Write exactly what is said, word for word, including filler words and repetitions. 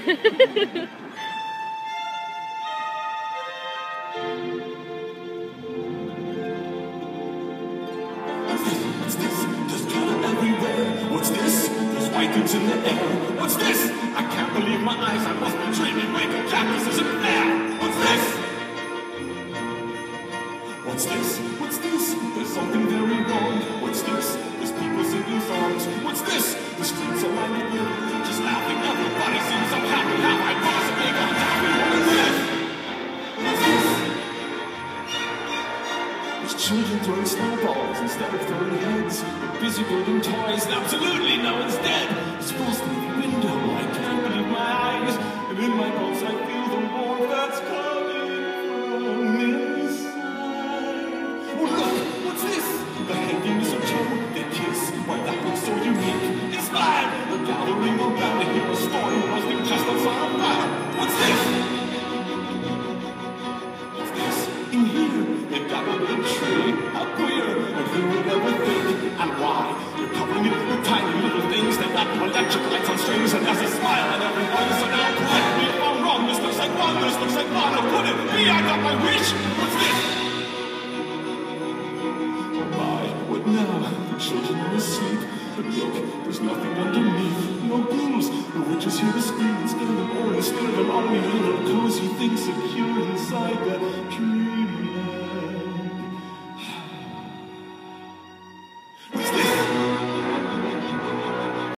What's this? There's color everywhere. What's this? There's white things in the air. What's this? I can't believe my eyes. I must be dreaming. Michael Jack, this isn't fair. What's this? What's this? What's this? There's something very wrong. What's this? There's people singing songs. What's this? The streets are lined with people just laughing. Everybody seems so happy. How I possibly got happy? What is this? What's this? There's children throwing snowballs instead of throwing heads. They're busy building toys and absolutely no one's dead. It's supposed to be the window. I can't believe my eyes. And in my bones I feel the warmth that's coming from inside. Oh look, what's this? The hanging mistletoe. They kiss. Why that looks so unique. Inspired. The gathering around to hear a story roasting just outside of fire. What's this? What's this? In here, they've got a little tree. How queer. And who would ever think? And why? They're covering it with tiny little things. They've got electric lights on strings. And there's a smile on every one. So now correct me if I'm wrong. This looks like fun. This looks like fun. Or could it be? I got my wish. What's this? What now? The children are asleep. But look, there's nothing underneath. No ghouls. The witches hear the scream and scare them all and steer them on me little